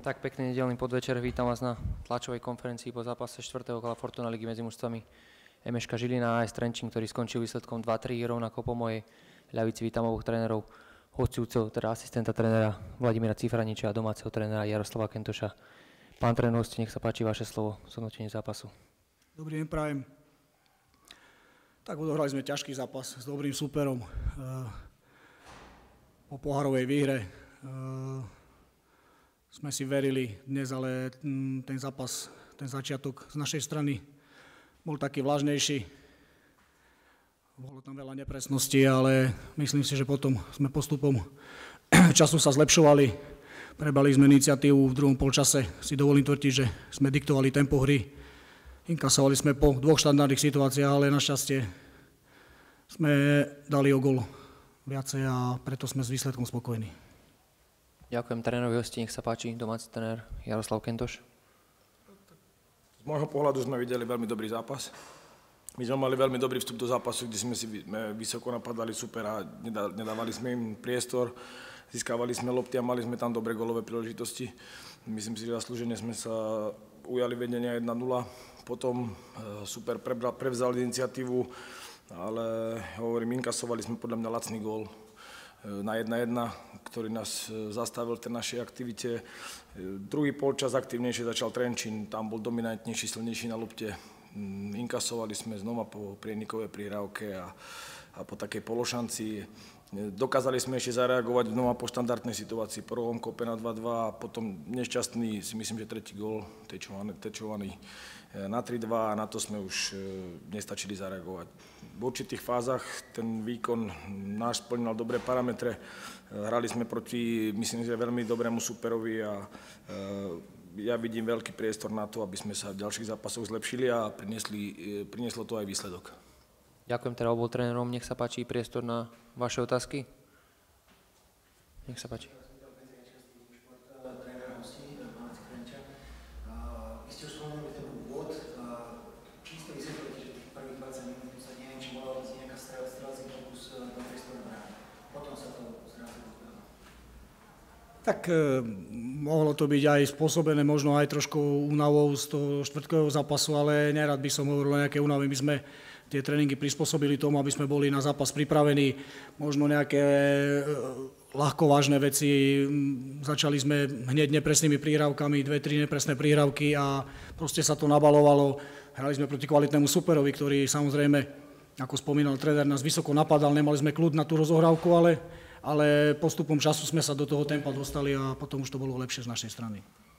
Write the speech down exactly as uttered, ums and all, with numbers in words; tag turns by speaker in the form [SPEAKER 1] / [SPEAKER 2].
[SPEAKER 1] Tak pekný nedeľný podvečer, vítam vás na tlačovej konferencii po zápase štvrtého kola Fortuna ligy medzi mužstvami Emeška Žilina a á es Trenčín, ktorý skončil výsledkom dva tri, rovnako po mojej ľavici vítam oboch trénerov, hostujúceho, teda asistenta trénera Vladimíra Cifraniča a domáceho trénera Jaroslava Kentoša. Pán tréner, hosti, nech sa páči vaše slovo, zhodnotenie zápasu.
[SPEAKER 2] Dobrý deň, prajem. Tak odohrali sme ťažký zápas s dobrým súperom po pohárovej výhre. Sme si verili dnes, ale ten zápas, ten začiatok z našej strany bol taký vlažnejší. Bolo tam veľa nepresností, ale myslím si, že potom sme postupom času sa zlepšovali. Prebrali sme iniciatívu v druhom polčase. Si dovolím tvrdiť, že sme diktovali tempo hry. Inkasovali sme po dvoch štandardných situáciách, ale našťastie sme dali o gól viacej a preto sme s výsledkom spokojní.
[SPEAKER 1] Ďakujem trénerovi hosti, nech sa páči, domáci tréner Jaroslav Kentoš.
[SPEAKER 3] Z môjho pohľadu sme videli veľmi dobrý zápas. My sme mali veľmi dobrý vstup do zápasu, kde sme si vysoko napadali super a nedávali sme im priestor. Získavali sme lopty a mali sme tam dobré golové príležitosti. Myslím si, že zaslúžene sme sa ujali vedenia jedna nula. Potom super prevzal iniciatívu, ale hovorím, inkasovali sme podľa mňa lacný gól na jedna jedna, ktorý nás zastavil v tej našej aktivite. Druhý polčas aktívnejšie začal Trenčín, tam bol dominantnejší, silnejší na lopte. Inkasovali sme znova po prienikovej prihrávke a, a po takej pološanci. Dokázali sme ešte zareagovať znova po štandardnej situácii, po rovom kope na dva dva a potom nešťastný, si myslím, že tretí gól, tečovaný, tečovaný na tri dva a na to sme už nestačili zareagovať. V určitých fázach ten výkon náš splňal dobré parametre. Hrali sme proti, myslím, že veľmi dobrému superovi a ja vidím veľký priestor na to, aby sme sa v ďalších zápasoch zlepšili a priniesli, prinieslo to aj výsledok.
[SPEAKER 1] Ďakujem teda obom trénerom, nech sa páči priestor na vaše otázky. Nech sa páči.
[SPEAKER 2] Tak e, mohlo to byť aj spôsobené možno aj trošku únavou z toho štvrtkového zápasu, ale nerad by som hovoril o nejaké únave. My sme tie tréningy prispôsobili tomu, aby sme boli na zápas pripravení. Možno nejaké e, ľahko vážne veci. Začali sme hneď nepresnými prihrávkami, dve, tri nepresné prihrávky a proste sa to nabalovalo. Hrali sme proti kvalitnému superovi, ktorý samozrejme, ako spomínal tréner, nás vysoko napadal. Nemali sme kľud na tú rozohrávku, ale... ale postupom času sme sa do toho tempa dostali a potom už to bolo lepšie z našej strany.